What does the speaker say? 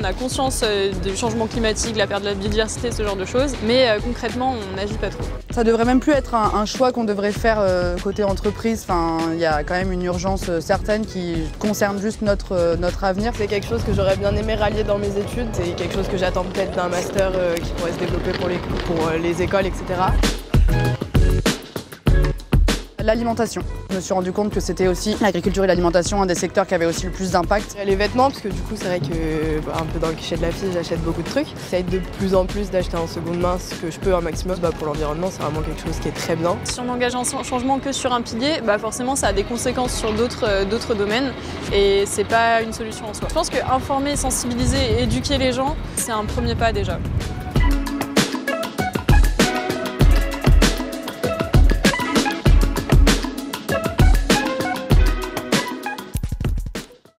a conscience du changement climatique, la perte de la biodiversité, ce genre de choses, mais concrètement, on n'agit pas trop. Ça devrait même plus être un choix qu'on devrait faire côté entreprise. Enfin, il y a quand même une urgence certaine qui concerne juste notre avenir. C'est quelque chose que j'aurais bien aimé rallier dans mes études. C'est quelque chose que j'attends peut-être d'un master qui pourrait se développer pour les écoles, etc. L'alimentation. Je me suis rendu compte que c'était aussi l'agriculture et l'alimentation, un des secteurs qui avait aussi le plus d'impact. Les vêtements, parce que du coup c'est vrai que un peu dans le cliché de la fille, j'achète beaucoup de trucs. J'essaie de plus en plus d'acheter en seconde main ce que je peux un maximum. Pour l'environnement, c'est vraiment quelque chose qui est très bien. Si on engage un changement que sur un pilier, forcément ça a des conséquences sur d'autres domaines et c'est pas une solution en soi. Je pense que informer, sensibiliser et éduquer les gens, c'est un premier pas déjà.